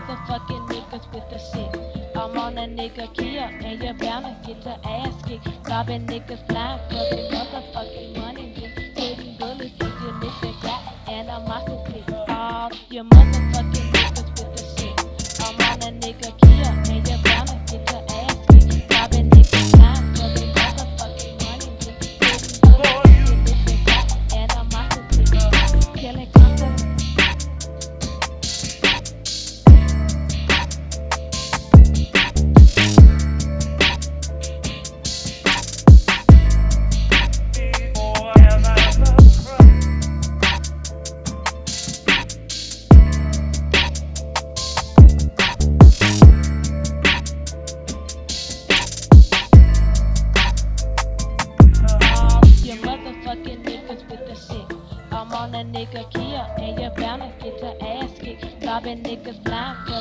motherfucking niggas with the shit. I'm on a nigga Kia, and you're bound to get your ass kicked. Robbing niggas blind for the motherfucking money. Just putting bullets in your nigga got animosity. All your motherfucking niggas with the shit. I'm on a nigga Kia, and you're bound to get your ass kicked. Robbing niggas blind for the motherfucking money. Just putting bullets in your nigga got animosity. Killing content. Motherfucking niggas with the shit. I'm on a nigga Kia, and you're bound to get your ass kicked. Robbing niggas blind.